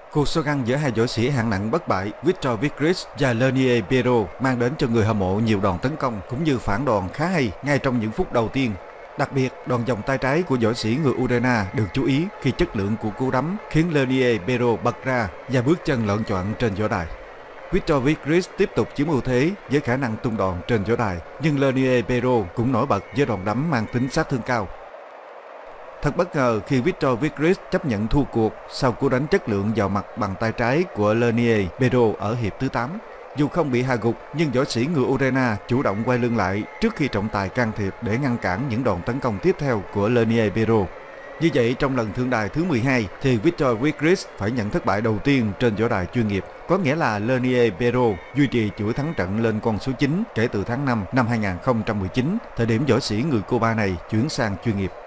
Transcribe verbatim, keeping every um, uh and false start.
Cuộc so găng giữa hai võ sĩ hạng nặng bất bại Victor Vigris và Lenier Pero mang đến cho người hâm mộ nhiều đòn tấn công cũng như phản đòn khá hay ngay trong những phút đầu tiên. Đặc biệt, đòn vòng tay trái của võ sĩ người Ukraine được chú ý khi chất lượng của cú đấm khiến Lenier Pero bật ra và bước chân loạng choạng trên võ đài. Victor Vigris tiếp tục chiếm ưu thế với khả năng tung đòn trên võ đài, nhưng Lenier Pero cũng nổi bật với đòn đấm mang tính sát thương cao. Thật bất ngờ khi Victor Vigris chấp nhận thua cuộc sau cú đánh chất lượng vào mặt bằng tay trái của Lenier Pero ở hiệp thứ tám. Dù không bị hạ gục, nhưng võ sĩ người Ukraine chủ động quay lưng lại trước khi trọng tài can thiệp để ngăn cản những đòn tấn công tiếp theo của Lenier Pero. Như vậy, trong lần thượng đài thứ mười hai thì Victor Vigris phải nhận thất bại đầu tiên trên võ đài chuyên nghiệp. Có nghĩa là Lenier Pero duy trì chuỗi thắng trận lên con số chín kể từ tháng năm năm hai nghìn không trăm mười chín, thời điểm võ sĩ người Cuba này chuyển sang chuyên nghiệp.